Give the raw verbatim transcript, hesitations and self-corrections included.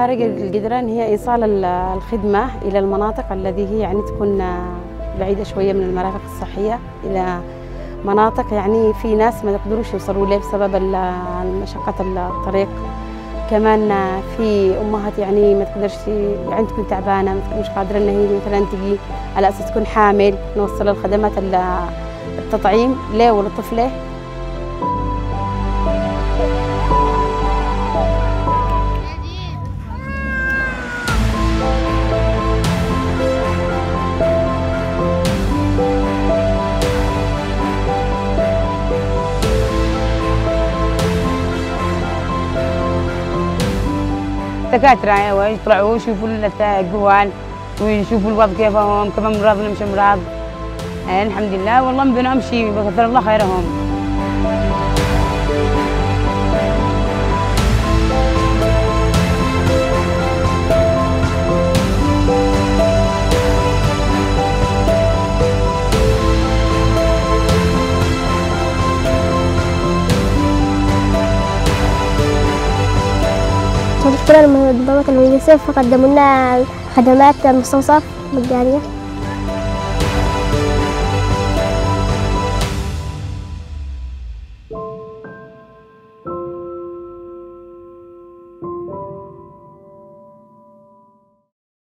برامج الجدران هي إيصال الخدمة إلى المناطق التي هي يعني تكون بعيدة شوية من المرافق الصحية، إلى مناطق يعني في ناس ما يقدروش يوصلوا لها بسبب مشقة الطريق. كمان في أمهات يعني ما تقدرش، يعني تكون تعبانة مش قادرة إن هي مثلا تجي على أساس تكون حامل، نوصل الخدمات التطعيم له ولطفله. دكاترة يطلعوا يشوفوا الجوال ويشوفوا الوضع كيفهم، كيف امراض ولا مش امراض. يعني الحمد لله والله ما بينهم شيء، بكثر الله خيرهم. نشكر المنظمات اليونيسف فقدموا لنا خدمات مستوصف مجانية.